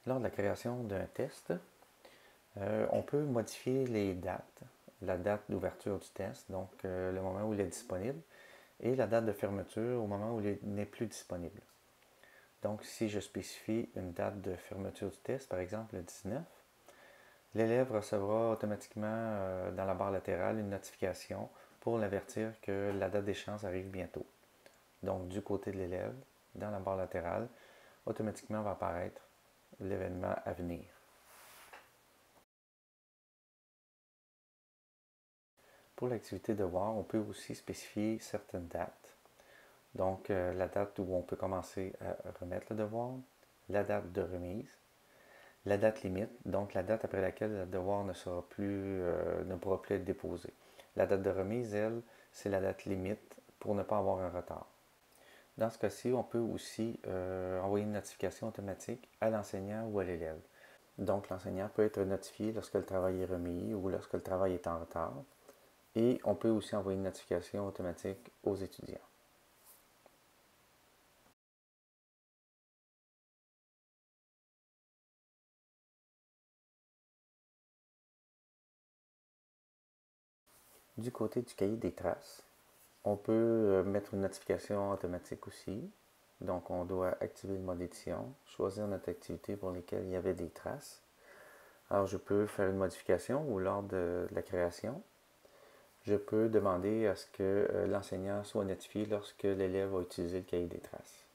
Lors de la création d'un test, on peut modifier les dates, la date d'ouverture du test, donc le moment où il est disponible, et la date de fermeture au moment où il n'est plus disponible. Donc, si je spécifie une date de fermeture du test, par exemple le 19, l'élève recevra automatiquement dans la barre latérale une notification pour l'avertir que la date d'échéance arrive bientôt. Donc, du côté de l'élève, dans la barre latérale, automatiquement va apparaître l'événement à venir. Pour l'activité devoir, on peut aussi spécifier certaines dates. Donc, la date où on peut commencer à remettre le devoir, la date de remise, la date limite, donc la date après laquelle le devoir ne pourra plus être déposé. La date de remise, elle, c'est la date limite pour ne pas avoir un retard. Dans ce cas-ci, on peut aussi envoyer une notification automatique à l'enseignant ou à l'élève. Donc, l'enseignant peut être notifié lorsque le travail est remis ou lorsque le travail est en retard. Et on peut aussi envoyer une notification automatique aux étudiants. Du côté du cahier des traces, on peut mettre une notification automatique aussi. Donc, on doit activer le mode édition, choisir notre activité pour laquelle il y avait des traces. Alors, je peux faire une modification ou lors de la création, je peux demander à ce que l'enseignant soit notifié lorsque l'élève va utiliser le cahier des traces.